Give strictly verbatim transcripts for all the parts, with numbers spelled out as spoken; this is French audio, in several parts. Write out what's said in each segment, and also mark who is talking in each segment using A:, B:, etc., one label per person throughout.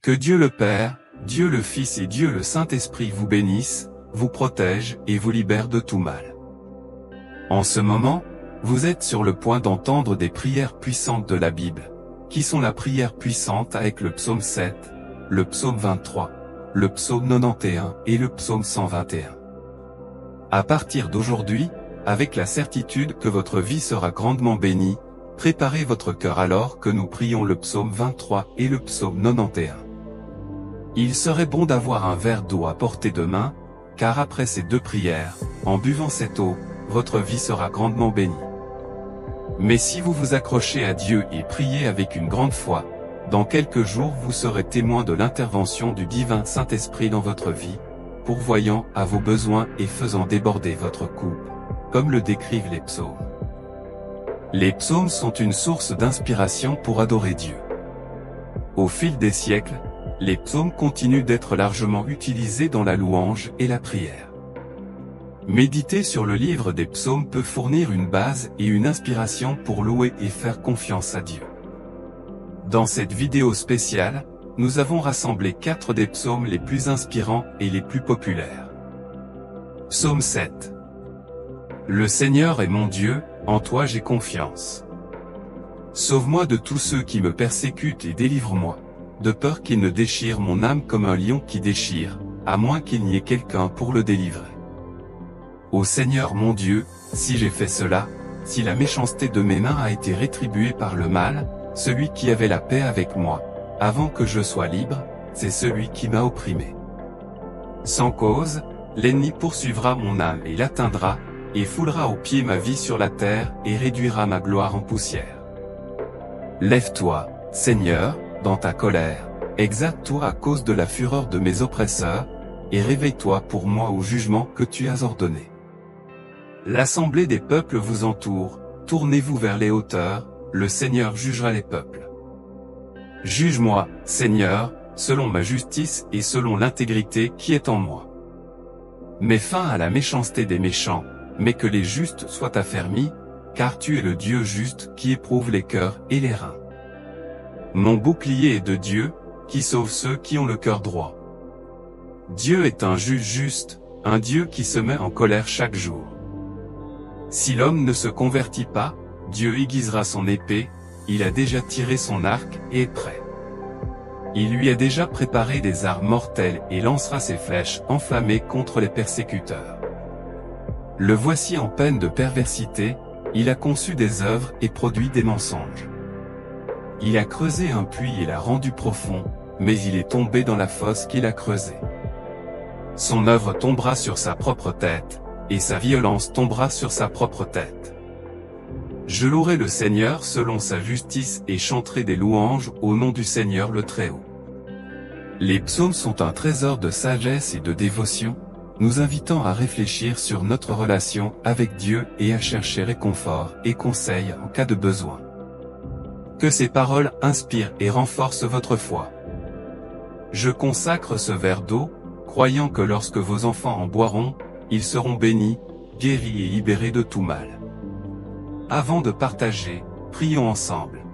A: Que Dieu le Père, Dieu le Fils et Dieu le Saint-Esprit vous bénissent, vous protègent et vous libèrent de tout mal. En ce moment, vous êtes sur le point d'entendre des prières puissantes de la Bible, qui sont la prière puissante avec le psaume sept, le psaume vingt-trois, le psaume quatre-vingt-onze et le psaume cent vingt et un. À partir d'aujourd'hui, avec la certitude que votre vie sera grandement bénie, préparez votre cœur alors que nous prions le psaume vingt-trois et le psaume quatre-vingt-onze. Il serait bon d'avoir un verre d'eau à portée de main, car après ces deux prières, en buvant cette eau, votre vie sera grandement bénie. Mais si vous vous accrochez à Dieu et priez avec une grande foi, dans quelques jours vous serez témoin de l'intervention du divin Saint-Esprit dans votre vie, pourvoyant à vos besoins et faisant déborder votre coupe, comme le décrivent les psaumes. Les psaumes sont une source d'inspiration pour adorer Dieu. Au fil des siècles, les psaumes continuent d'être largement utilisés dans la louange et la prière. Méditer sur le livre des psaumes peut fournir une base et une inspiration pour louer et faire confiance à Dieu. Dans cette vidéo spéciale, nous avons rassemblé quatre des psaumes les plus inspirants et les plus populaires. Psaume sept. Le Seigneur est mon Dieu, en toi j'ai confiance. Sauve-moi de tous ceux qui me persécutent et délivre-moi, de peur qu'ils ne déchirent mon âme comme un lion qui déchire, à moins qu'il n'y ait quelqu'un pour le délivrer. Ô Seigneur mon Dieu, si j'ai fait cela, si la méchanceté de mes mains a été rétribuée par le mal, celui qui avait la paix avec moi, avant que je sois libre, c'est celui qui m'a opprimé. Sans cause, l'ennemi poursuivra mon âme et l'atteindra, et foulera aux pieds ma vie sur la terre et réduira ma gloire en poussière. Lève-toi, Seigneur, dans ta colère, exalte-toi à cause de la fureur de mes oppresseurs, et réveille-toi pour moi au jugement que tu as ordonné. L'assemblée des peuples vous entoure, tournez-vous vers les hauteurs, le Seigneur jugera les peuples. Juge-moi, Seigneur, selon ma justice et selon l'intégrité qui est en moi. Mets fin à la méchanceté des méchants, mais que les justes soient affermis, car tu es le Dieu juste qui éprouve les cœurs et les reins. Mon bouclier est de Dieu, qui sauve ceux qui ont le cœur droit. Dieu est un juge juste, un Dieu qui se met en colère chaque jour. Si l'homme ne se convertit pas, Dieu aiguisera son épée, il a déjà tiré son arc et est prêt. Il lui a déjà préparé des armes mortelles et lancera ses flèches enflammées contre les persécuteurs. Le voici en peine de perversité, il a conçu des œuvres et produit des mensonges. Il a creusé un puits et l'a rendu profond, mais il est tombé dans la fosse qu'il a creusée. Son œuvre tombera sur sa propre tête, et sa violence tombera sur sa propre tête. Je louerai le Seigneur selon sa justice et chanterai des louanges au nom du Seigneur le Très-Haut. Les psaumes sont un trésor de sagesse et de dévotion, nous invitant à réfléchir sur notre relation avec Dieu et à chercher réconfort et conseil en cas de besoin. Que ces paroles inspirent et renforcent votre foi. Je consacre ce verre d'eau, croyant que lorsque vos enfants en boiront, ils seront bénis, guéris et libérés de tout mal. Avant de partager, prions ensemble.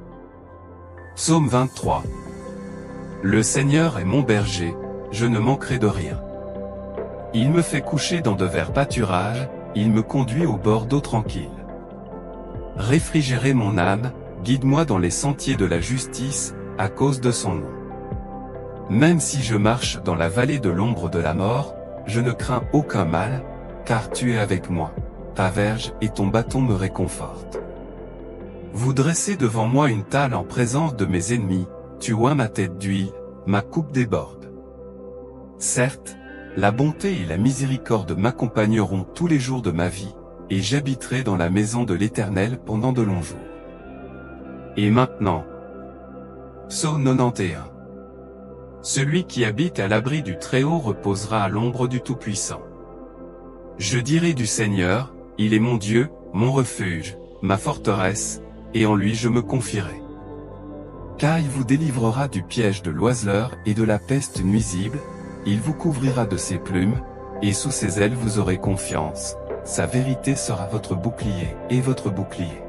A: Psaume vingt-trois. Le Seigneur est mon berger, je ne manquerai de rien. Il me fait coucher dans de verts pâturages, il me conduit au bord d'eau tranquille. Réfrigérez mon âme, guide-moi dans les sentiers de la justice, à cause de son nom. Même si je marche dans la vallée de l'ombre de la mort, je ne crains aucun mal, car tu es avec moi, ta verge et ton bâton me réconfortent. Vous dressez devant moi une table en présence de mes ennemis, tu oins ma tête d'huile, ma coupe déborde. Certes, la bonté et la miséricorde m'accompagneront tous les jours de ma vie, et j'habiterai dans la maison de l'Éternel pendant de longs jours. Et maintenant, Psaume quatre-vingt-onze. Celui qui habite à l'abri du Très-Haut reposera à l'ombre du Tout-Puissant. Je dirai du Seigneur, il est mon Dieu, mon refuge, ma forteresse, et en lui je me confierai. Car il vous délivrera du piège de l'oiseleur et de la peste nuisible, il vous couvrira de ses plumes, et sous ses ailes vous aurez confiance, sa vérité sera votre bouclier et votre bouclier.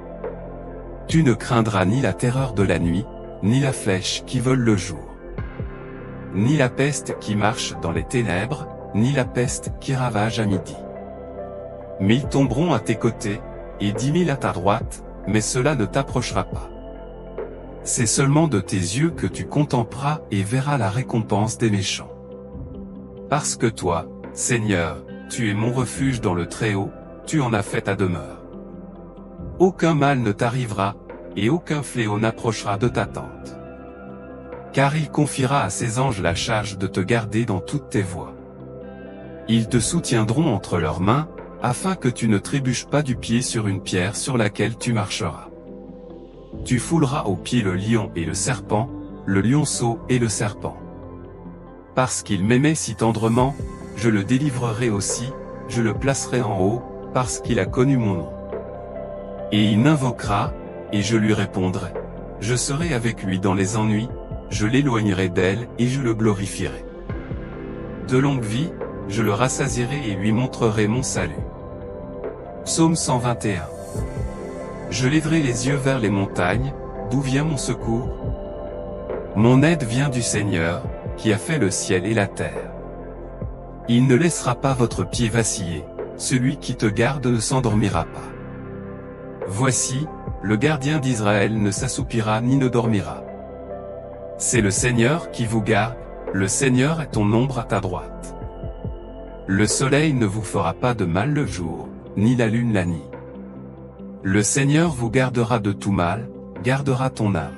A: Tu ne craindras ni la terreur de la nuit, ni la flèche qui vole le jour. ni la peste qui marche dans les ténèbres, ni la peste qui ravage à midi. Mille tomberont à tes côtés, et dix mille à ta droite, mais cela ne t'approchera pas. C'est seulement de tes yeux que tu contempleras et verras la récompense des méchants. Parce que toi, Seigneur, tu es mon refuge dans le Très-Haut, tu en as fait ta demeure. Aucun mal ne t'arrivera, et aucun fléau n'approchera de ta tente. Car il confiera à ses anges la charge de te garder dans toutes tes voies. Ils te soutiendront entre leurs mains, afin que tu ne trébuches pas du pied sur une pierre sur laquelle tu marcheras. Tu fouleras aux pieds le lion et le serpent, le lionceau et le serpent. Parce qu'il m'aimait si tendrement, je le délivrerai aussi, je le placerai en haut, parce qu'il a connu mon nom. Et il m'invoquera, et je lui répondrai. Je serai avec lui dans les ennuis, je l'éloignerai d'elle et je le glorifierai. De longue vie, je le rassasierai et lui montrerai mon salut. Psaume cent vingt et un. Je lèverai les yeux vers les montagnes, d'où vient mon secours? Mon aide vient du Seigneur, qui a fait le ciel et la terre. Il ne laissera pas votre pied vaciller, celui qui te garde ne s'endormira pas. Voici, le gardien d'Israël ne s'assoupira ni ne dormira. C'est le Seigneur qui vous garde, le Seigneur est ton ombre à ta droite. Le soleil ne vous fera pas de mal le jour, ni la lune la nuit. Le Seigneur vous gardera de tout mal, gardera ton âme.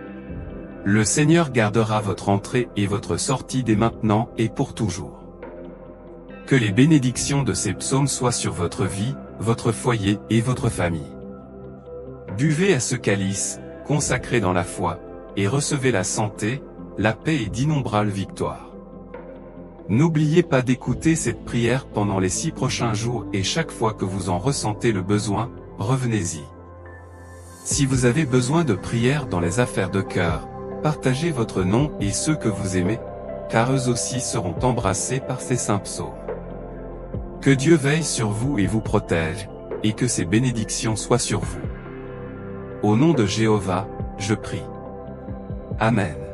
A: Le Seigneur gardera votre entrée et votre sortie dès maintenant et pour toujours. Que les bénédictions de ces psaumes soient sur votre vie, votre foyer et votre famille. Buvez à ce calice, consacré dans la foi, et recevez la santé, la paix et d'innombrables victoires. N'oubliez pas d'écouter cette prière pendant les six prochains jours et chaque fois que vous en ressentez le besoin, revenez-y. Si vous avez besoin de prière dans les affaires de cœur, partagez votre nom et ceux que vous aimez, car eux aussi seront embrassés par ces saints psaumes. Que Dieu veille sur vous et vous protège, et que ses bénédictions soient sur vous. Au nom de Jéhovah, je prie. Amen.